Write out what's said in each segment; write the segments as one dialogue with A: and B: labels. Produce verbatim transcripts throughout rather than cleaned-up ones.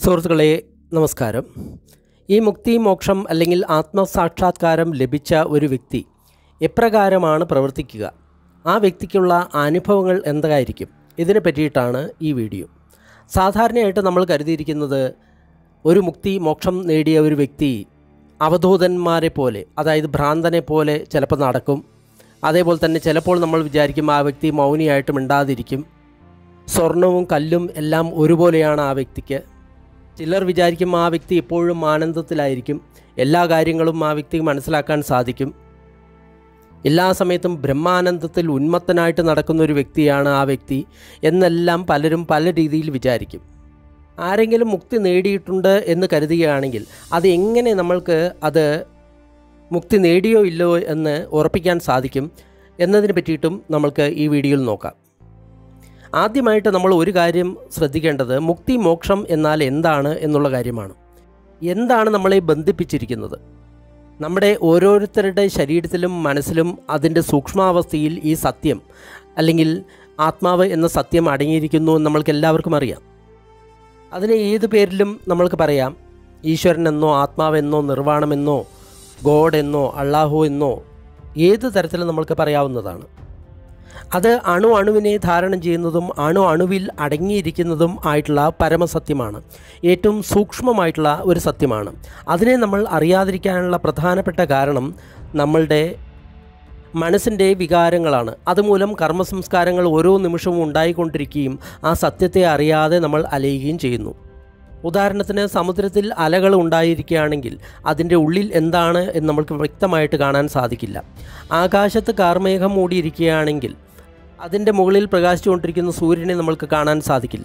A: സുഹൃത്തുക്കളെ നമസ്കാരം. ഈ മുക്തി മോക്ഷം അല്ലെങ്കിൽ ആത്മസാക്ഷാത്കാരം ലഭിച്ച ഒരു വ്യക്തി എപ്രകാരമാണ് പ്രവർത്തിക്കുക, ആ വ്യക്തിക്കുള്ള അനുഭവങ്ങൾ എന്തായിരിക്കും, ഇതിനെ പറ്റിയിട്ടാണ് ഈ വീഡിയോ. സാധാരണയായിട്ട് നമ്മൾ കരുതിയിരിക്കുന്നത് ഒരു മുക്തി മോക്ഷം നേടിയ ഒരു വ്യക്തി അവധൂതന്മാരെ പോലെ, അതായത് ഭ്രാന്തനെ പോലെ ചിലപ്പോൾ നടക്കും. അതേപോലെ തന്നെ ചിലപ്പോൾ നമ്മൾ വിചാരിക്കും ആ വ്യക്തി മൗനിയായിട്ട് മിണ്ടാതിരിക്കും. സ്വർണവും കല്ലും എല്ലാം ഒരുപോലെയാണ് ആ വ്യക്തിക്ക്. ചിലർ വിചാരിക്കും ആ വ്യക്തി എപ്പോഴും ആനന്ദത്തിലായിരിക്കും, എല്ലാ കാര്യങ്ങളും ആ വ്യക്തിക്ക് മനസ്സിലാക്കാൻ സാധിക്കും, എല്ലാ സമയത്തും ബ്രഹ്മാനന്ദത്തിൽ ഉന്മത്തനായിട്ട് നടക്കുന്ന ഒരു വ്യക്തിയാണ് ആ വ്യക്തി എന്നെല്ലാം പലരും പല രീതിയിൽ വിചാരിക്കും. ആരെങ്കിലും മുക്തി നേടിയിട്ടുണ്ട് എന്ന് കരുതുകയാണെങ്കിൽ അത് എങ്ങനെ നമ്മൾക്ക് അത് മുക്തി നേടിയോ ഇല്ലയോ എന്ന് ഉറപ്പിക്കാൻ സാധിക്കും എന്നതിനെ പറ്റിയിട്ടും നമ്മൾക്ക് ഈ വീഡിയോയിൽ നോക്കാം. ആദ്യമായിട്ട് നമ്മൾ ഒരു കാര്യം ശ്രദ്ധിക്കേണ്ടത് മുക്തി മോക്ഷം എന്നാൽ എന്താണ് എന്നുള്ള കാര്യമാണ്. എന്താണ് നമ്മളെ ബന്ധിപ്പിച്ചിരിക്കുന്നത്? നമ്മുടെ ഓരോരുത്തരുടെ ശരീരത്തിലും മനസ്സിലും അതിൻ്റെ സൂക്ഷ്മാവസ്ഥയിൽ ഈ സത്യം അല്ലെങ്കിൽ ആത്മാവ് എന്ന സത്യം അടങ്ങിയിരിക്കുന്നു എന്ന് നമ്മൾക്ക് എല്ലാവർക്കും അറിയാം. അതിനെ ഏത് പേരിലും നമ്മൾക്ക് പറയാം. ഈശ്വരനെന്നോ ആത്മാവെന്നോ നിർവ്വാണമെന്നോ ഗോഡ് എന്നോ അള്ളാഹു എന്നോ ഏത് തരത്തിലും നമ്മൾക്ക് പറയാവുന്നതാണ്. അത് അണു അണുവിനെ ധാരണം ചെയ്യുന്നതും അണു അണുവിൽ അടങ്ങിയിരിക്കുന്നതും ആയിട്ടുള്ള പരമസത്യമാണ്, ഏറ്റവും സൂക്ഷ്മമായിട്ടുള്ള ഒരു സത്യമാണ്. അതിനെ നമ്മൾ അറിയാതിരിക്കാനുള്ള പ്രധാനപ്പെട്ട കാരണം നമ്മളുടെ മനസ്സിൻ്റെ വികാരങ്ങളാണ്. അതുമൂലം കർമ്മസംസ്കാരങ്ങൾ ഓരോ നിമിഷവും ഉണ്ടായിക്കൊണ്ടിരിക്കുകയും ആ സത്യത്തെ അറിയാതെ നമ്മൾ അലയുകയും ചെയ്യുന്നു. ഉദാഹരണത്തിന് സമുദ്രത്തിൽ അലകൾ ഉണ്ടായിരിക്കുകയാണെങ്കിൽ അതിൻ്റെ ഉള്ളിൽ എന്താണ് എന്ന് നമ്മൾക്ക് വ്യക്തമായിട്ട് കാണാൻ സാധിക്കില്ല. ആകാശത്ത് കാർമേഘം മൂടിയിരിക്കുകയാണെങ്കിൽ അതിൻ്റെ മുകളിൽ പ്രകാശിച്ചുകൊണ്ടിരിക്കുന്ന സൂര്യനെ നമ്മൾക്ക് കാണാൻ സാധിക്കില്ല.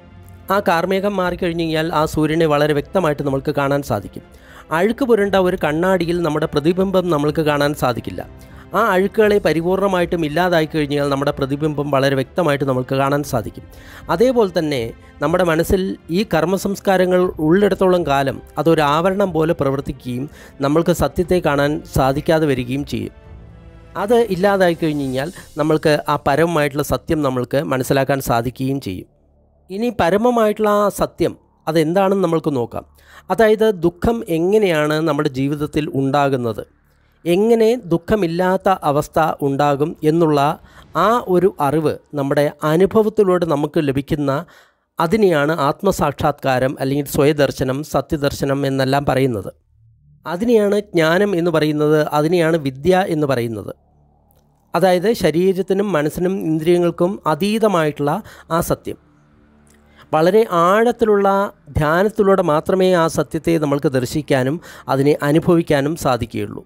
A: ആ കാർമേഘം മാറിക്കഴിഞ്ഞു കഴിഞ്ഞാൽ ആ സൂര്യനെ വളരെ വ്യക്തമായിട്ട് നമ്മൾക്ക് കാണാൻ സാധിക്കും. അഴുക്ക് പുരണ്ട ഒരു കണ്ണാടിയിൽ നമ്മുടെ പ്രതിബിംബം നമ്മൾക്ക് കാണാൻ സാധിക്കില്ല. ആ അഴുക്കുകളെ പരിപൂർണമായിട്ടും ഇല്ലാതായി കഴിഞ്ഞാൽ നമ്മുടെ പ്രതിബിംബം വളരെ വ്യക്തമായിട്ട് നമുക്ക് കാണാൻ സാധിക്കും. അതേപോലെ തന്നെ നമ്മുടെ മനസ്സിൽ ഈ കർമ്മസംസ്കാരങ്ങൾ ഉള്ളിടത്തോളം കാലം അതൊരു ആവരണം പോലെ പ്രവർത്തിക്കുകയും നമ്മൾക്ക് സത്യത്തെ കാണാൻ സാധിക്കാതെ വരികയും ചെയ്യും. അത് ഇല്ലാതായി കഴിഞ്ഞ് കഴിഞ്ഞാൽ നമ്മൾക്ക് ആ പരമമായിട്ടുള്ള സത്യം നമ്മൾക്ക് മനസ്സിലാക്കാൻ സാധിക്കുകയും ചെയ്യും. ഇനി പരമമായിട്ടുള്ള ആ സത്യം അതെന്താണെന്ന് നമ്മൾക്ക് നോക്കാം. അതായത് ദുഃഖം എങ്ങനെയാണ് നമ്മുടെ ജീവിതത്തിൽ ഉണ്ടാകുന്നത്, എങ്ങനെ ദുഃഖമില്ലാത്ത അവസ്ഥ ഉണ്ടാകും എന്നുള്ള ആ ഒരു അറിവ് നമ്മുടെ അനുഭവത്തിലൂടെ നമുക്ക് ലഭിക്കുന്ന അതിനെയാണ് ആത്മസാക്ഷാത്കാരം അല്ലെങ്കിൽ സ്വയദർശനം, സത്യദർശനം എന്നെല്ലാം പറയുന്നത്. അതിനെയാണ് ജ്ഞാനം എന്ന് പറയുന്നത്, അതിനെയാണ് വിദ്യ എന്ന് പറയുന്നത്. അതായത് ശരീരത്തിനും മനസ്സിനും ഇന്ദ്രിയങ്ങൾക്കും അതീതമായിട്ടുള്ള ആ സത്യം. വളരെ ആഴത്തിലുള്ള ധ്യാനത്തിലൂടെ മാത്രമേ ആ സത്യത്തെ നമ്മൾക്ക് ദർശിക്കാനും അതിനെ അനുഭവിക്കാനും സാധിക്കുകയുള്ളൂ.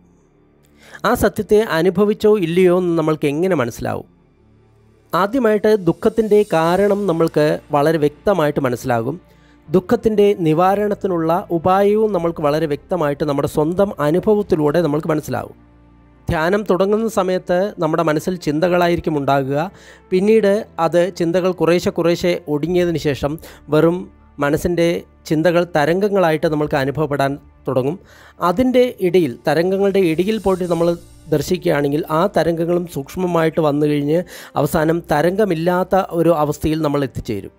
A: ആ സത്യത്തെ അനുഭവിച്ചോ ഇല്ലയോ എന്ന് നമ്മൾക്ക് എങ്ങനെ മനസ്സിലാവും? ആദ്യമായിട്ട് ദുഃഖത്തിൻ്റെ കാരണം നമ്മൾക്ക് വളരെ വ്യക്തമായിട്ട് മനസ്സിലാകും. ദുഃഖത്തിൻ്റെ നിവാരണത്തിനുള്ള ഉപായവും നമ്മൾക്ക് വളരെ വ്യക്തമായിട്ട് നമ്മുടെ സ്വന്തം അനുഭവത്തിലൂടെ നമ്മൾക്ക് മനസ്സിലാകും. ധ്യാനം തുടങ്ങുന്ന സമയത്ത് നമ്മുടെ മനസ്സിൽ ചിന്തകളായിരിക്കും ഉണ്ടാകുക. പിന്നീട് അത് ചിന്തകൾ കുറേശ്ശെ കുറേശ്ശെ ഒടുങ്ങിയതിന് ശേഷം വെറും മനസ്സിൻ്റെ ചിന്തകൾ തരംഗങ്ങളായിട്ട് നമ്മൾക്ക് അനുഭവപ്പെടാൻ തുടങ്ങും. അതിൻ്റെ ഇടയിൽ തരംഗങ്ങളുടെ ഇടയിൽ പോയിട്ട് നമ്മൾ ദർശിക്കുകയാണെങ്കിൽ ആ തരംഗങ്ങളും സൂക്ഷ്മമായിട്ട് വന്നു കഴിഞ്ഞ് അവസാനം തരംഗമില്ലാത്ത ഒരു അവസ്ഥയിൽ നമ്മൾ എത്തിച്ചേരും.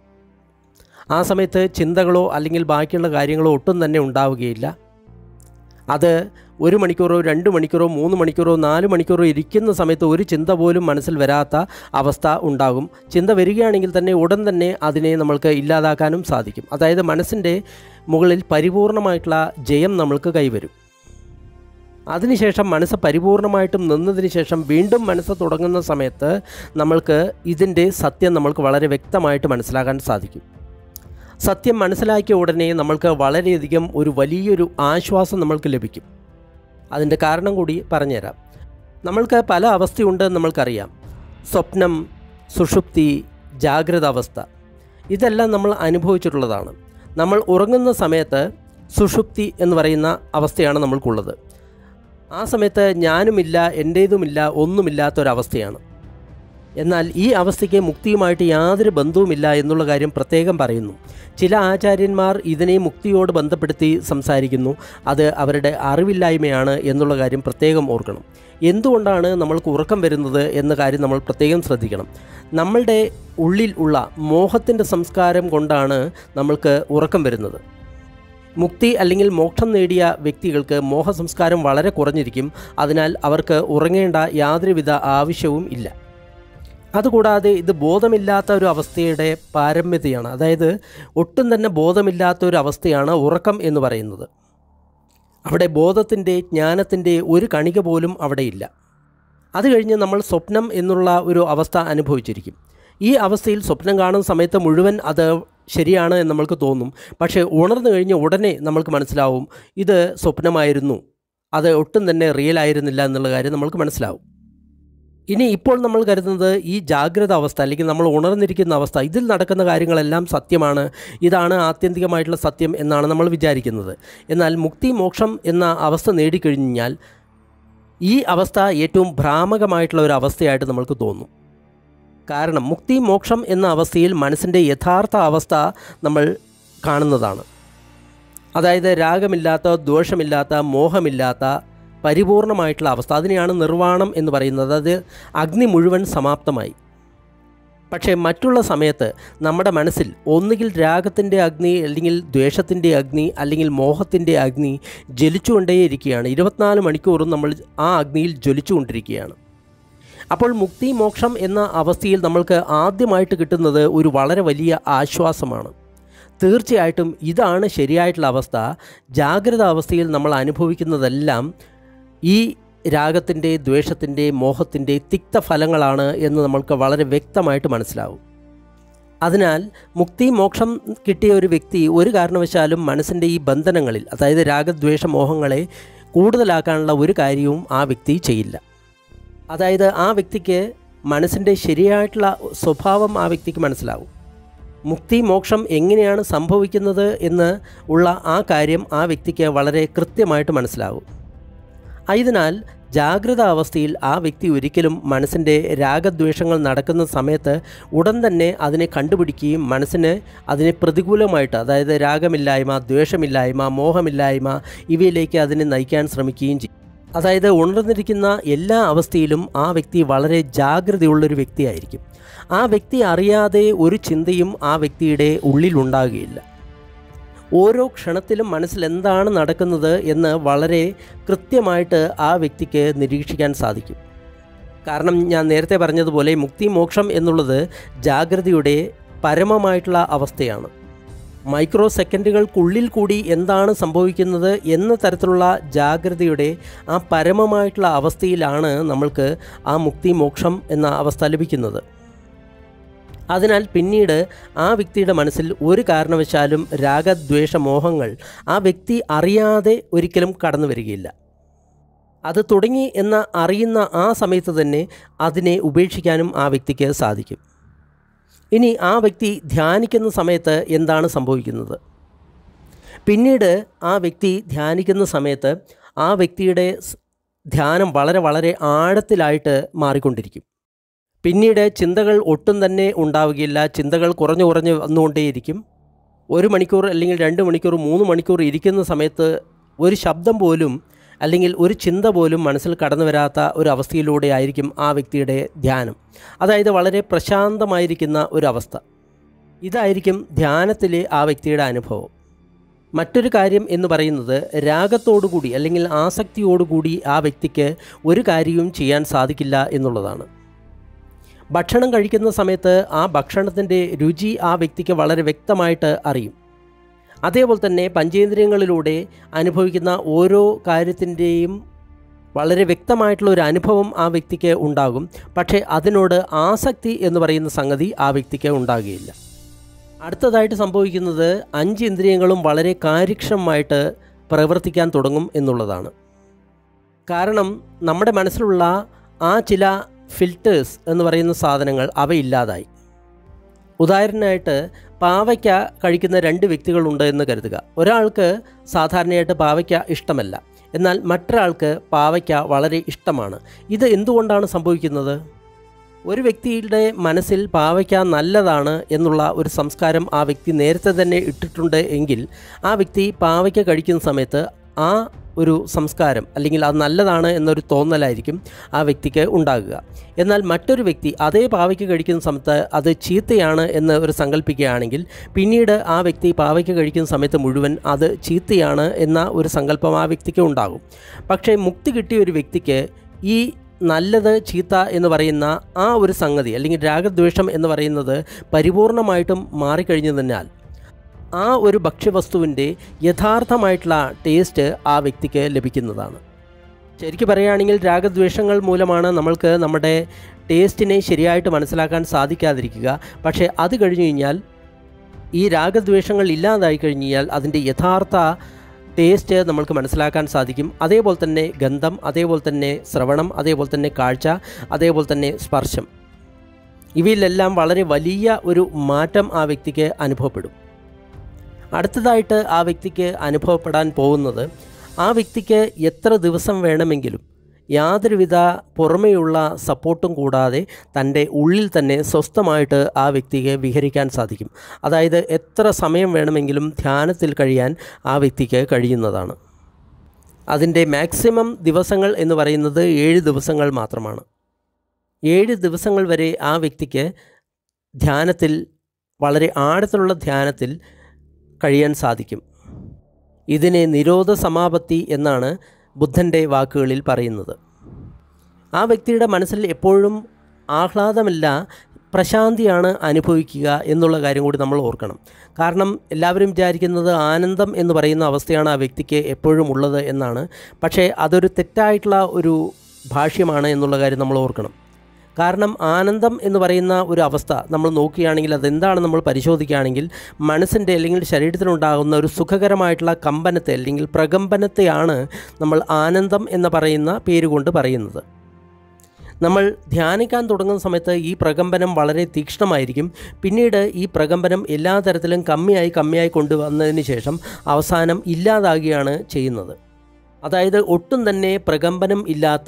A: ആ സമയത്ത് ചിന്തകളോ അല്ലെങ്കിൽ ബാക്കിയുള്ള കാര്യങ്ങളോ ഒട്ടും തന്നെ ഉണ്ടാവുകയില്ല. അത് ഒരു മണിക്കൂറോ രണ്ട് മണിക്കൂറോ മൂന്ന് മണിക്കൂറോ നാല് മണിക്കൂറോ ഇരിക്കുന്ന സമയത്ത് ഒരു ചിന്ത പോലും മനസ്സിൽ വരാത്ത അവസ്ഥ ഉണ്ടാകും. ചിന്ത വരികയാണെങ്കിൽ തന്നെ ഉടൻ തന്നെ അതിനെ നമ്മൾക്ക് ഇല്ലാതാക്കാനും സാധിക്കും. അതായത് മനസ്സിൻ്റെ മുകളിൽ പരിപൂർണമായിട്ടുള്ള ജയം നമ്മൾക്ക് കൈവരും. അതിനുശേഷം മനസ്സ് പരിപൂർണമായിട്ടും നിന്നതിന് ശേഷം വീണ്ടും മനസ്സ് തുടങ്ങുന്ന സമയത്ത് നമ്മൾക്ക് ഇതിൻ്റെ സത്യം നമ്മൾക്ക് വളരെ വ്യക്തമായിട്ട് മനസ്സിലാക്കാൻ സാധിക്കും. സത്യം മനസ്സിലാക്കിയ ഉടനെ നമ്മൾക്ക് വളരെയധികം ഒരു വലിയൊരു ആശ്വാസം നമ്മൾക്ക് ലഭിക്കും. അതിൻ്റെ കാരണം കൂടി പറഞ്ഞുതരാം. നമ്മൾക്ക് പല അവസ്ഥയുണ്ട് നമ്മൾക്കറിയാം. സ്വപ്നം, സുഷുപ്തി, ജാഗ്രത അവസ്ഥ, ഇതെല്ലാം നമ്മൾ അനുഭവിച്ചിട്ടുള്ളതാണ്. നമ്മൾ ഉറങ്ങുന്ന സമയത്ത് സുഷുപ്തി എന്ന് പറയുന്ന അവസ്ഥയാണ് നമ്മൾക്കുള്ളത്. ആ സമയത്ത് ഞാനുമില്ല, എൻ്റേതുമില്ല, ഒന്നുമില്ലാത്തൊരവസ്ഥയാണ്. എന്നാൽ ഈ അവസ്ഥയ്ക്ക് മുക്തിയുമായിട്ട് യാതൊരു ബന്ധവുമില്ല എന്നുള്ള കാര്യം പ്രത്യേകം പറയുന്നു. ചില ആചാര്യന്മാർ ഇതിനെ മുക്തിയോട് ബന്ധപ്പെടുത്തി സംസാരിക്കുന്നു. അത് അവരുടെ അറിവില്ലായ്മയാണ് എന്നുള്ള കാര്യം പ്രത്യേകം ഓർക്കണം. എന്തുകൊണ്ടാണ് നമ്മൾക്ക് ഉറക്കം വരുന്നത് എന്ന കാര്യം നമ്മൾ പ്രത്യേകം ശ്രദ്ധിക്കണം. നമ്മളുടെ ഉള്ളിൽ ഉള്ള മോഹത്തിൻ്റെ സംസ്കാരം കൊണ്ടാണ് നമ്മൾക്ക് ഉറക്കം വരുന്നത്. മുക്തി അല്ലെങ്കിൽ മോക്ഷം നേടിയ വ്യക്തികൾക്ക് മോഹസംസ്കാരം വളരെ കുറഞ്ഞിരിക്കും. അതിനാൽ അവർക്ക് ഉറങ്ങേണ്ട യാതൊരുവിധ ആവശ്യവും ഇല്ല. അതുകൂടാതെ ഇത് ബോധമില്ലാത്ത ഒരു അവസ്ഥയുടെ പാരമ്യതയാണ്. അതായത് ഒട്ടും തന്നെ ബോധമില്ലാത്ത ഒരു അവസ്ഥയാണ് ഉറക്കം എന്ന് പറയുന്നത്. അവിടെ ബോധത്തിൻ്റെ ജ്ഞാനത്തിൻ്റെ ഒരു കണിക പോലും അവിടെയില്ല. അത് കഴിഞ്ഞ് നമ്മൾ സ്വപ്നം എന്നുള്ള ഒരു അവസ്ഥ അനുഭവിച്ചിരിക്കും. ഈ അവസ്ഥയിൽ സ്വപ്നം കാണുന്ന സമയത്ത് മുഴുവൻ അത് ശരിയാണ് എന്ന് നമ്മൾക്ക് തോന്നും. പക്ഷേ ഉണർന്നു കഴിഞ്ഞ് ഉടനെ നമ്മൾക്ക് മനസ്സിലാവും ഇത് സ്വപ്നമായിരുന്നു, അത് ഒട്ടും തന്നെ റിയൽ ആയിരുന്നില്ല എന്നുള്ള കാര്യം നമ്മൾക്ക് മനസ്സിലാവും. ഇനി ഇപ്പോൾ നമ്മൾ കരുതുന്നത് ഈ ജാഗ്രത അവസ്ഥ അല്ലെങ്കിൽ നമ്മൾ ഉണർന്നിരിക്കുന്ന അവസ്ഥ, ഇതിൽ നടക്കുന്ന കാര്യങ്ങളെല്ലാം സത്യമാണ്, ഇതാണ് ആത്യന്തികമായിട്ടുള്ള സത്യം എന്നാണ് നമ്മൾ വിചാരിക്കുന്നത്. എന്നാൽ മുക്തി മോക്ഷം എന്ന അവസ്ഥ നേടിക്കഴിഞ്ഞാൽ ഈ അവസ്ഥ ഏറ്റവും ഭ്രാമകമായിട്ടുള്ള ഒരു അവസ്ഥയായിട്ട് നമ്മൾക്ക് തോന്നും. കാരണം മുക്തി മോക്ഷം എന്ന അവസ്ഥയിൽ മനസ്സിൻ്റെ യഥാർത്ഥ അവസ്ഥ നമ്മൾ കാണുന്നതാണ്. അതായത് രാഗമില്ലാത്ത, ദ്വേഷമില്ലാത്ത, മോഹമില്ലാത്ത പരിപൂർണമായിട്ടുള്ള അവസ്ഥ, അതിനെയാണ് നിർവ്വാണം എന്ന് പറയുന്നത്. അത് അഗ്നി മുഴുവൻ സമാപ്തമായി. പക്ഷേ മറ്റുള്ള സമയത്ത് നമ്മുടെ മനസ്സിൽ ഒന്നുകിൽ രാഗത്തിൻ്റെ അഗ്നി, അല്ലെങ്കിൽ ദ്വേഷത്തിൻ്റെ അഗ്നി, അല്ലെങ്കിൽ മോഹത്തിൻ്റെ അഗ്നി ജ്വലിച്ചുകൊണ്ടേയിരിക്കുകയാണ്. ഇരുപത്തിനാല് മണിക്കൂറും നമ്മൾ ആ അഗ്നിയിൽ ജ്വലിച്ചുകൊണ്ടിരിക്കുകയാണ്. അപ്പോൾ മുക്തി മോക്ഷം എന്ന അവസ്ഥയിൽ നമ്മൾക്ക് ആദ്യമായിട്ട് കിട്ടുന്നത് ഒരു വളരെ വലിയ ആശ്വാസമാണ്. തീർച്ചയായിട്ടും ഇതാണ് ശരിയായിട്ടുള്ള അവസ്ഥ. ജാഗ്രത അവസ്ഥയിൽ നമ്മൾ അനുഭവിക്കുന്നതെല്ലാം ഈ രാഗത്തിൻ്റെ, ദ്വേഷത്തിൻ്റെ, മോഹത്തിൻ്റെ തിക്തഫലങ്ങളാണ് എന്ന് നമ്മൾക്ക് വളരെ വ്യക്തമായിട്ട് മനസ്സിലാവും. അതിനാൽ മുക്തി മോക്ഷം കിട്ടിയ ഒരു വ്യക്തി ഒരു കാരണവശാലും മനസ്സിൻ്റെ ഈ ബന്ധനങ്ങളിൽ, അതായത് രാഗദ്വേഷ മോഹങ്ങളെ കൂടുതലാക്കാനുള്ള ഒരു കാര്യവും ആ വ്യക്തി ചെയ്യില്ല. അതായത് ആ വ്യക്തിക്ക് മനസ്സിൻ്റെ ശരിയായിട്ടുള്ള സ്വഭാവം ആ വ്യക്തിക്ക് മനസ്സിലാവും. മുക്തി മോക്ഷം എങ്ങനെയാണ് സംഭവിക്കുന്നത് എന്ന് ഉള്ള ആ കാര്യം ആ വ്യക്തിക്ക് വളരെ കൃത്യമായിട്ട് മനസ്സിലാവും. ആയതിനാൽ ജാഗ്രത അവസ്ഥയിൽ ആ വ്യക്തി ഒരിക്കലും മനസ്സിൻ്റെ രാഗദ്വേഷങ്ങൾ നടക്കുന്ന സമയത്ത് ഉടൻ തന്നെ അതിനെ കണ്ടുപിടിക്കുകയും മനസ്സിന് അതിനെ പ്രതികൂലമായിട്ട്, അതായത് രാഗമില്ലായ്മ, ദ്വേഷമില്ലായ്മ, മോഹമില്ലായ്മ ഇവയിലേക്ക് അതിനെ നയിക്കാൻ ശ്രമിക്കുകയും ചെയ്യും. അതായത് ഉണർന്നിരിക്കുന്ന എല്ലാ അവസ്ഥയിലും ആ വ്യക്തി വളരെ ജാഗ്രതയുള്ളൊരു വ്യക്തിയായിരിക്കും. ആ വ്യക്തി അറിയാതെ ഒരു ചിന്തയും ആ വ്യക്തിയുടെ ഉള്ളിലുണ്ടാകുകയില്ല. ഓരോ ക്ഷണത്തിലും മനസ്സിൽ എന്താണ് നടക്കുന്നത് എന്ന് വളരെ കൃത്യമായിട്ട് ആ വ്യക്തിക്ക് നിരീക്ഷിക്കാൻ സാധിക്കും. കാരണം ഞാൻ നേരത്തെ പറഞ്ഞതുപോലെ മുക്തി മോക്ഷം എന്നുള്ളത് ജാഗ്രതയുടെ പരമമായിട്ടുള്ള അവസ്ഥയാണ്. മൈക്രോ സെക്കൻഡുകൾക്കുള്ളിൽ കൂടി എന്താണ് സംഭവിക്കുന്നത് എന്ന തരത്തിലുള്ള ജാഗ്രതയുടെ ആ പരമമായിട്ടുള്ള അവസ്ഥയിലാണ് നമ്മൾക്ക് ആ മുക്തി മോക്ഷം എന്ന അവസ്ഥ ലഭിക്കുന്നത്. അതിനാൽ പിന്നീട് ആ വ്യക്തിയുടെ മനസ്സിൽ ഒരു കാരണവശാലും രാഗദ്വേഷ മോഹങ്ങൾ ആ വ്യക്തി അറിയാതെ ഒരിക്കലും കടന്നു വരികയില്ല. അത് തുടങ്ങി എന്ന അറിയുന്ന ആ സമയത്ത് തന്നെ അതിനെ ഉപേക്ഷിക്കാനും ആ വ്യക്തിക്ക് സാധിക്കും. ഇനി ആ വ്യക്തി ധ്യാനിക്കുന്ന സമയത്ത് എന്താണ് സംഭവിക്കുന്നത്? പിന്നീട് ആ വ്യക്തി ധ്യാനിക്കുന്ന സമയത്ത് ആ വ്യക്തിയുടെ ധ്യാനം വളരെ വളരെ ആഴത്തിലായിട്ട് മാറിക്കൊണ്ടിരിക്കും. പിന്നീട് ചിന്തകൾ ഒട്ടും തന്നെ ഉണ്ടാവുകയില്ല. ചിന്തകൾ കുറഞ്ഞു കുറഞ്ഞ് വന്നുകൊണ്ടേയിരിക്കും. ഒരു മണിക്കൂർ അല്ലെങ്കിൽ രണ്ട് മണിക്കൂർ മൂന്ന് മണിക്കൂർ ഇരിക്കുന്ന സമയത്ത് ഒരു ശബ്ദം പോലും അല്ലെങ്കിൽ ഒരു ചിന്ത പോലും മനസ്സിൽ കടന്നു വരാത്ത ഒരു അവസ്ഥയിലൂടെ ആയിരിക്കും ആ വ്യക്തിയുടെ ധ്യാനം. അതായത് വളരെ പ്രശാന്തമായിരിക്കുന്ന ഒരവസ്ഥ. ഇതായിരിക്കും ധ്യാനത്തിലെ ആ വ്യക്തിയുടെ അനുഭവം. മറ്റൊരു കാര്യം എന്ന് പറയുന്നത് രാഗത്തോടുകൂടി അല്ലെങ്കിൽ ആസക്തിയോടുകൂടി ആ വ്യക്തിക്ക് ഒരു കാര്യവും ചെയ്യാൻ സാധിക്കില്ല എന്നുള്ളതാണ്. ഭക്ഷണം കഴിക്കുന്ന സമയത്ത് ആ ഭക്ഷണത്തിൻ്റെ രുചി ആ വ്യക്തിക്ക് വളരെ വ്യക്തമായിട്ട് അറിയും. അതേപോലെ തന്നെ പഞ്ചേന്ദ്രിയങ്ങളിലൂടെ അനുഭവിക്കുന്ന ഓരോ കാര്യത്തിൻ്റെയും വളരെ വ്യക്തമായിട്ടുള്ള ഒരു അനുഭവം ആ വ്യക്തിക്ക് ഉണ്ടാകും. പക്ഷേ അതിനോട് ആസക്തി എന്ന് പറയുന്ന സംഗതി ആ വ്യക്തിക്ക് ഉണ്ടാകുകയില്ല. അടുത്തതായിട്ട് സംഭവിക്കുന്നത് അഞ്ച് ഇന്ദ്രിയങ്ങളും വളരെ കാര്യക്ഷമമായിട്ട് പ്രവർത്തിക്കാൻ തുടങ്ങും എന്നുള്ളതാണ്. കാരണം നമ്മുടെ മനസ്സിലുള്ള ആ ചില ഫിൽറ്റേഴ്സ് എന്ന് പറയുന്ന സാധനങ്ങൾ അവയില്ലാതായി. ഉദാഹരണമായിട്ട് പാവയ്ക്ക കഴിക്കുന്ന രണ്ട് വ്യക്തികളുണ്ട് എന്ന് കരുതുക. ഒരാൾക്ക് സാധാരണയായിട്ട് പാവയ്ക്ക ഇഷ്ടമല്ല, എന്നാൽ മറ്റൊരാൾക്ക് പാവയ്ക്ക വളരെ ഇഷ്ടമാണ്. ഇത് എന്തുകൊണ്ടാണ് സംഭവിക്കുന്നത്? ഒരു വ്യക്തിയുടെ മനസ്സിൽ പാവയ്ക്ക നല്ലതാണ് എന്നുള്ള ഒരു സംസ്കാരം ആ വ്യക്തി നേരത്തെ തന്നെ ഇട്ടിട്ടുണ്ട് എങ്കിൽ ആ വ്യക്തി പാവയ്ക്ക കഴിക്കുന്ന സമയത്ത് ആ ഒരു സംസ്കാരം അല്ലെങ്കിൽ അത് നല്ലതാണ് എന്നൊരു തോന്നലായിരിക്കും ആ വ്യക്തിക്ക് ഉണ്ടാകുക. എന്നാൽ മറ്റൊരു വ്യക്തി അതേ പാവയ്ക്ക് കഴിക്കുന്ന സമയത്ത് അത് ചീത്തയാണ് എന്ന് ഒരു സങ്കല്പിക്കുകയാണെങ്കിൽ പിന്നീട് ആ വ്യക്തി പാവയ്ക്ക് കഴിക്കുന്ന സമയത്ത് മുഴുവൻ അത് ചീത്തയാണ് എന്ന ഒരു സങ്കല്പം ആ വ്യക്തിക്ക് ഉണ്ടാകും. പക്ഷേ മുക്തി കിട്ടിയ ഒരു വ്യക്തിക്ക് ഈ നല്ലത് ചീത്ത എന്ന് പറയുന്ന ആ ഒരു സംഗതി അല്ലെങ്കിൽ രാഗദ്വേഷം എന്ന് പറയുന്നത് പരിപൂർണമായിട്ടും മാറിക്കഴിഞ്ഞതിനാൽ ആ ഒരു ഭക്ഷ്യവസ്തുവിൻ്റെ യഥാർത്ഥമായിട്ടുള്ള ടേസ്റ്റ് ആ വ്യക്തിക്ക് ലഭിക്കുന്നതാണ്. ശരിക്കും പറയുകയാണെങ്കിൽ രാഗദ്വേഷങ്ങൾ മൂലമാണ് നമ്മൾക്ക് നമ്മുടെ ടേസ്റ്റിനെ ശരിയായിട്ട് മനസ്സിലാക്കാൻ സാധിക്കാതിരിക്കുക. പക്ഷേ അത് കഴിഞ്ഞു കഴിഞ്ഞാൽ ഈ രാഗദ്വേഷങ്ങൾ ഇല്ലാതായി കഴിഞ്ഞു കഴിഞ്ഞാൽ അതിൻ്റെ യഥാർത്ഥ ടേസ്റ്റ് നമ്മൾക്ക് മനസ്സിലാക്കാൻ സാധിക്കും. അതേപോലെ തന്നെ ഗന്ധം, അതേപോലെ തന്നെ ശ്രവണം, അതേപോലെ തന്നെ കാഴ്ച, അതേപോലെ തന്നെ സ്പർശം, ഇവയിലെല്ലാം വളരെ വലിയ ഒരു മാറ്റം ആ വ്യക്തിക്ക് അനുഭവപ്പെടും. അടുത്തതായിട്ട് ആ വ്യക്തിക്ക് അനുഭവപ്പെടാൻ പോകുന്നത് ആ വ്യക്തിക്ക് എത്ര ദിവസം വേണമെങ്കിലും യാതൊരുവിധ പുറമേയുള്ള സപ്പോർട്ടും കൂടാതെ തൻ്റെ ഉള്ളിൽ തന്നെ സ്വസ്ഥമായിട്ട് ആ വ്യക്തിക്ക് വിഹരിക്കാൻ സാധിക്കും. അതായത് എത്ര സമയം വേണമെങ്കിലും ധ്യാനത്തിൽ കഴിയാൻ ആ വ്യക്തിക്ക് കഴിയുന്നതാണ്. അതിൻ്റെ മാക്സിമം ദിവസങ്ങൾ എന്ന് പറയുന്നത് ഏഴ് ദിവസങ്ങൾ മാത്രമാണ്. ഏഴ് ദിവസങ്ങൾ വരെ ആ വ്യക്തിക്ക് ധ്യാനത്തിൽ, വളരെ ആഴത്തിലുള്ള ധ്യാനത്തിൽ കഴിയാൻ സാധിക്കും. ഇതിനെ നിരോധ സമാപത്തി എന്നാണ് ബുദ്ധൻ്റെ വാക്കുകളിൽ പറയുന്നത്. ആ വ്യക്തിയുടെ മനസ്സിൽ എപ്പോഴും ആഹ്ലാദമല്ല, പ്രശാന്തിയാണ് അനുഭവിക്കുക എന്നുള്ള കാര്യം കൂടി നമ്മൾ ഓർക്കണം. കാരണം എല്ലാവരും വിചാരിക്കുന്നത് ആനന്ദം എന്ന് പറയുന്ന അവസ്ഥയാണ് ആ വ്യക്തിക്ക് എപ്പോഴും ഉള്ളത് എന്നാണ്. പക്ഷേ അതൊരു തെറ്റായിട്ടുള്ള ഒരു ഭാഷ്യമാണ് എന്നുള്ള കാര്യം നമ്മൾ ഓർക്കണം. കാരണം ആനന്ദം എന്ന് പറയുന്ന ഒരു അവസ്ഥ നമ്മൾ നോക്കുകയാണെങ്കിൽ അതെന്താണ് നമ്മൾ പരിശോധിക്കുകയാണെങ്കിൽ മനസ്സിൻ്റെ അല്ലെങ്കിൽ ശരീരത്തിനുണ്ടാകുന്ന ഒരു സുഖകരമായിട്ടുള്ള കമ്പനത്തെ അല്ലെങ്കിൽ പ്രകമ്പനത്തെയാണ് നമ്മൾ ആനന്ദം എന്ന് പറയുന്ന പേരുകൊണ്ട് പറയുന്നത്. നമ്മൾ ധ്യാനിക്കാൻ തുടങ്ങുന്ന സമയത്ത് ഈ പ്രകമ്പനം വളരെ തീക്ഷ്ണമായിരിക്കും. പിന്നീട് ഈ പ്രകമ്പനം എല്ലാ തരത്തിലും കമ്മിയായി കമ്മിയായി കൊണ്ടുവന്നതിന് ശേഷം അവസാനം ഇല്ലാതാകുകയാണ് ചെയ്യുന്നത്. അതായത് ഒട്ടും തന്നെ പ്രകമ്പനം ഇല്ലാത്ത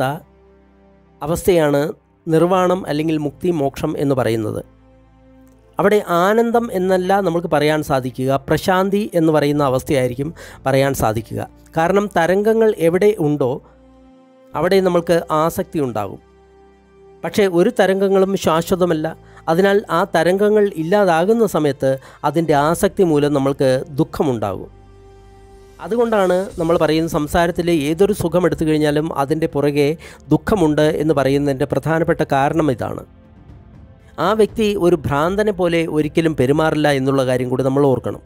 A: അവസ്ഥയാണ് നിർവാണം അല്ലെങ്കിൽ മുക്തി മോക്ഷം എന്ന് പറയുന്നത്. അവിടെ ആനന്ദം എന്നല്ല നമുക്ക് പറയാൻ സാധിക്കുക, പ്രശാന്തി എന്ന് പറയുന്ന അവസ്ഥയായിരിക്കും പറയാൻ സാധിക്കുക. കാരണം തരംഗങ്ങൾ എവിടെ ഉണ്ടോ അവിടെ നമ്മൾക്ക് ആസക്തി ഉണ്ടാകും. പക്ഷേ ഒരു തരംഗങ്ങളും ശാശ്വതമല്ല. അതിനാൽ ആ തരംഗങ്ങൾ ഇല്ലാതാകുന്ന സമയത്ത് അതിൻ്റെ ആസക്തി മൂലം നമ്മൾക്ക് ദുഃഖമുണ്ടാകും. അതുകൊണ്ടാണ് നമ്മൾ പറയുന്ന സംസാരത്തിൽ ഏതൊരു സുഖം എടുത്തു കഴിഞ്ഞാലും അതിൻ്റെ പുറകെ ദുഃഖമുണ്ട് എന്ന് പറയുന്നതിൻ്റെ പ്രധാനപ്പെട്ട കാരണം ഇതാണ്. ആ വ്യക്തി ഒരു ഭ്രാന്തനെ പോലെ ഒരിക്കലും പെരുമാറില്ല എന്നുള്ള കാര്യം കൂടി നമ്മൾ ഓർക്കണം.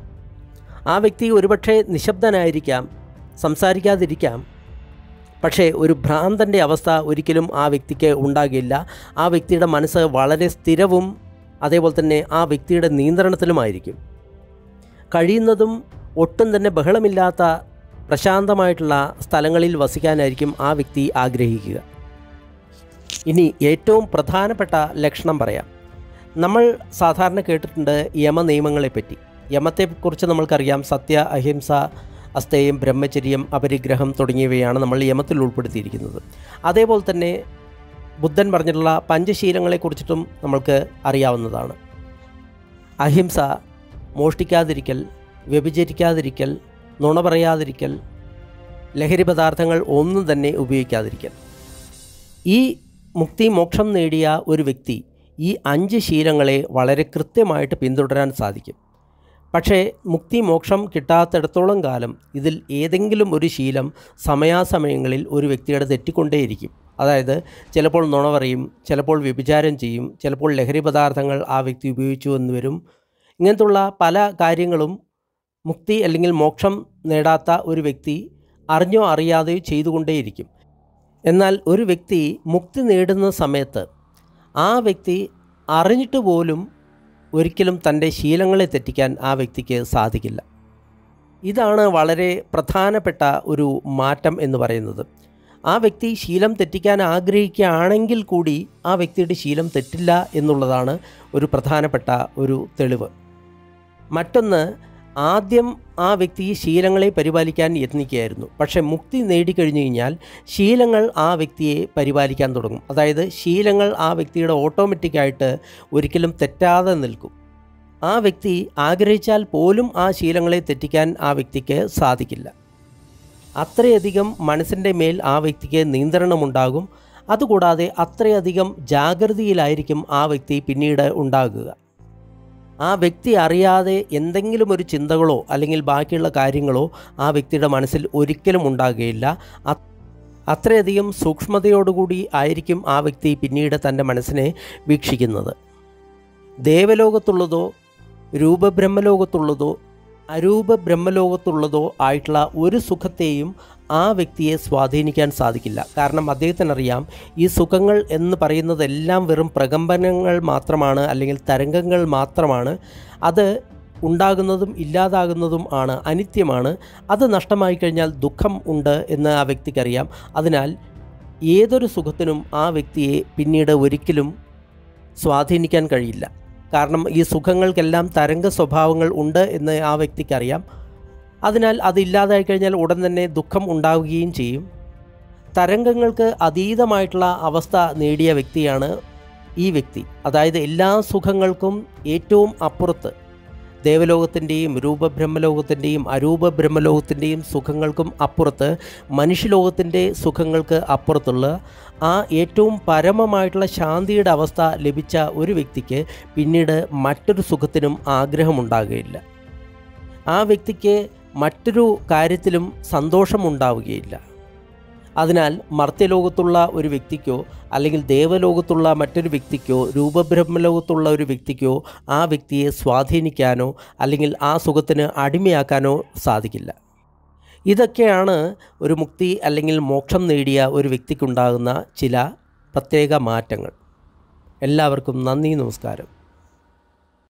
A: ആ വ്യക്തി ഒരുപക്ഷെ നിശബ്ദനായിരിക്കാം, സംസാരിക്കാതിരിക്കാം, പക്ഷേ ഒരു ഭ്രാന്തൻ്റെ അവസ്ഥ ഒരിക്കലും ആ വ്യക്തിക്ക് ഉണ്ടാകില്ല. ആ വ്യക്തിയുടെ മനസ്സ് വളരെ സ്ഥിരവും അതേപോലെ തന്നെ ആ വ്യക്തിയുടെ നിയന്ത്രണത്തിലുമായിരിക്കും. കഴിയുന്നതും ഒട്ടും തന്നെ ബഹളമില്ലാത്ത പ്രശാന്തമായിട്ടുള്ള സ്ഥലങ്ങളിൽ വസിക്കാനായിരിക്കും ആ വ്യക്തി ആഗ്രഹിക്കുക. ഇനി ഏറ്റവും പ്രധാനപ്പെട്ട ലക്ഷണം പറയാം. നമ്മൾ സാധാരണ കേട്ടിട്ടുണ്ട് യമ നിയമങ്ങളെപ്പറ്റി. യമത്തെക്കുറിച്ച് നമ്മൾക്കറിയാം. സത്യ, അഹിംസ, അസ്തേയം, ബ്രഹ്മചര്യം, അപരിഗ്രഹം തുടങ്ങിയവയാണ് നമ്മൾ യമത്തിൽ ഉൾപ്പെടുത്തിയിരിക്കുന്നത്. അതേപോലെ തന്നെ ബുദ്ധൻ പറഞ്ഞിട്ടുള്ള പഞ്ചശീലങ്ങളെക്കുറിച്ചിട്ടും നമ്മൾക്ക് അറിയാവുന്നതാണ്. അഹിംസ, മോഷ്ടിക്കാതിരിക്കൽ, വ്യഭിചരിക്കാതിരിക്കൽ, നുണ പറയാതിരിക്കൽ, ലഹരി പദാർത്ഥങ്ങൾ ഒന്നും തന്നെ ഉപയോഗിക്കാതിരിക്കൽ. ഈ മുക്തി മോക്ഷം നേടിയ ഒരു വ്യക്തി ഈ അഞ്ച് ശീലങ്ങളെ വളരെ കൃത്യമായിട്ട് പിന്തുടരാൻ സാധിക്കും. പക്ഷേ മുക്തി മോക്ഷം കിട്ടാത്തിടത്തോളം കാലം ഇതിൽ ഏതെങ്കിലും ഒരു ശീലം സമയാസമയങ്ങളിൽ ഒരു വ്യക്തിയുടെ തെറ്റിക്കൊണ്ടേയിരിക്കും. അതായത് ചിലപ്പോൾ നുണ പറയും, ചിലപ്പോൾ വ്യഭിചാരം ചെയ്യും, ചിലപ്പോൾ ലഹരി പദാർത്ഥങ്ങൾ ആ വ്യക്തി ഉപയോഗിച്ചു എന്ന് വരും. ഇങ്ങനത്തുള്ള പല കാര്യങ്ങളും മുക്തി അല്ലെങ്കിൽ മോക്ഷം നേടാത്ത ഒരു വ്യക്തി അറിഞ്ഞോ അറിയാതെയോ ചെയ്തുകൊണ്ടേയിരിക്കും. എന്നാൽ ഒരു വ്യക്തി മുക്തി നേടുന്ന സമയത്ത് ആ വ്യക്തി അറിഞ്ഞിട്ട് പോലും ഒരിക്കലും തൻ്റെ ശീലങ്ങളെ തെറ്റിക്കാൻ ആ വ്യക്തിക്ക് സാധിക്കില്ല. ഇതാണ് വളരെ പ്രധാനപ്പെട്ട ഒരു മാറ്റം എന്ന് പറയുന്നത്. ആ വ്യക്തി ശീലം തെറ്റിക്കാൻ ആഗ്രഹിക്കുകയാണെങ്കിൽ കൂടി ആ വ്യക്തിയുടെ ശീലം തെറ്റില്ല എന്നുള്ളതാണ് ഒരു പ്രധാനപ്പെട്ട ഒരു തെളിവ്. മറ്റൊന്ന്, ആദ്യം ആ വ്യക്തി ശീലങ്ങളെ പരിപാലിക്കാൻ യത്നിക്കുകയായിരുന്നു. പക്ഷേ മുക്തി നേടിക്കഴിഞ്ഞു കഴിഞ്ഞാൽ ശീലങ്ങൾ ആ വ്യക്തിയെ പരിപാലിക്കാൻ തുടങ്ങും. അതായത് ശീലങ്ങൾ ആ വ്യക്തിയുടെ ഓട്ടോമാറ്റിക്കായിട്ട് ഒരിക്കലും തെറ്റാതെ നിൽക്കും. ആ വ്യക്തി ആഗ്രഹിച്ചാൽ പോലും ആ ശീലങ്ങളെ തെറ്റിക്കാൻ ആ വ്യക്തിക്ക് സാധിക്കില്ല. അത്രയധികം മനസ്സിൻ്റെ മേൽ ആ വ്യക്തിക്ക് നിയന്ത്രണമുണ്ടാകും. അതുകൂടാതെ അത്രയധികം ജാഗ്രതയിലായിരിക്കും ആ വ്യക്തി പിന്നീട് ഉണ്ടാകുക. ആ വ്യക്തി അറിയാതെ എന്തെങ്കിലും ഒരു ചിന്തകളോ അല്ലെങ്കിൽ ബാക്കിയുള്ള കാര്യങ്ങളോ ആ വ്യക്തിയുടെ മനസ്സിൽ ഒരിക്കലും ഉണ്ടാകുകയില്ല. അത്രയധികം സൂക്ഷ്മതയോടുകൂടി ആയിരിക്കും ആ വ്യക്തി പിന്നീട് തൻ്റെ മനസ്സിനെ വീക്ഷിക്കുന്നത്. ദേവലോകത്തുള്ളതോ രൂപബ്രഹ്മലോകത്തുള്ളതോ അരൂപ ബ്രഹ്മലോകത്തുള്ളതോ ആയിട്ടുള്ള ഒരു സുഖത്തെയും ആ വ്യക്തിയെ സ്വാധീനിക്കാൻ സാധിക്കില്ല. കാരണം അദ്ദേഹത്തിനറിയാം, ഈ സുഖങ്ങൾ എന്ന് പറയുന്നതെല്ലാം വെറും പ്രകമ്പനങ്ങൾ മാത്രമാണ്, അല്ലെങ്കിൽ തരംഗങ്ങൾ മാത്രമാണ്. അത് ഉണ്ടാകുന്നതും ഇല്ലാതാകുന്നതും ആണ്, അനിത്യമാണ്. അത് നഷ്ടമായി കഴിഞ്ഞാൽ ദുഃഖം ഉണ്ട് എന്ന് ആ വ്യക്തിക്കറിയാം. അതിനാൽ ഏതൊരു സുഖത്തിനും ആ വ്യക്തിയെ പിന്നീട് ഒരിക്കലും സ്വാധീനിക്കാൻ കഴിയില്ല. കാരണം ഈ സുഖങ്ങൾക്കെല്ലാം തരംഗ സ്വഭാവങ്ങൾ ഉണ്ട് എന്ന് ആ വ്യക്തിക്കറിയാം. അതിനാൽ അതില്ലാതായി കഴിഞ്ഞാൽ ഉടൻ തന്നെ ദുഃഖം ഉണ്ടാവുകയും ചെയ്യും. തരംഗങ്ങൾക്ക് അതീതമായിട്ടുള്ള അവസ്ഥ നേടിയ വ്യക്തിയാണ് ഈ വ്യക്തി. അതായത് എല്ലാ സുഖങ്ങൾക്കും ഏറ്റവും അപ്പുറത്ത്, ദേവലോകത്തിൻ്റെയും രൂപബ്രഹ്മലോകത്തിൻ്റെയും അരൂപ ബ്രഹ്മലോകത്തിൻ്റെയും സുഖങ്ങൾക്കും അപ്പുറത്ത്, മനുഷ്യലോകത്തിൻ്റെ സുഖങ്ങൾക്ക് അപ്പുറത്തുള്ള ആ ഏറ്റവും പരമമായിട്ടുള്ള ശാന്തിയുടെ അവസ്ഥ ലഭിച്ച ഒരു വ്യക്തിക്ക് പിന്നീട് മറ്റൊരു സുഖത്തിനും ആഗ്രഹമുണ്ടാകുകയില്ല. ആ വ്യക്തിക്ക് മറ്റൊരു കാര്യത്തിലും സന്തോഷമുണ്ടാവുകയില്ല. അതിനാൽ മർത്യലോകത്തുള്ള ഒരു വ്യക്തിക്കോ അല്ലെങ്കിൽ ദേവലോകത്തുള്ള മറ്റൊരു വ്യക്തിക്കോ രൂപബ്രഹ്മലോകത്തുള്ള ഒരു വ്യക്തിക്കോ ആ വ്യക്തിയെ സ്വാധീനിക്കാനോ അല്ലെങ്കിൽ ആ സുഖത്തിന് അടിമയാക്കാനോ സാധിക്കില്ല. ഇതൊക്കെയാണ് ഒരു മുക്തി അല്ലെങ്കിൽ മോക്ഷം നേടിയ ഒരു വ്യക്തിക്കുണ്ടാകുന്ന ചില പ്രത്യേക മാറ്റങ്ങൾ. എല്ലാവർക്കും നന്ദി, നമസ്കാരം.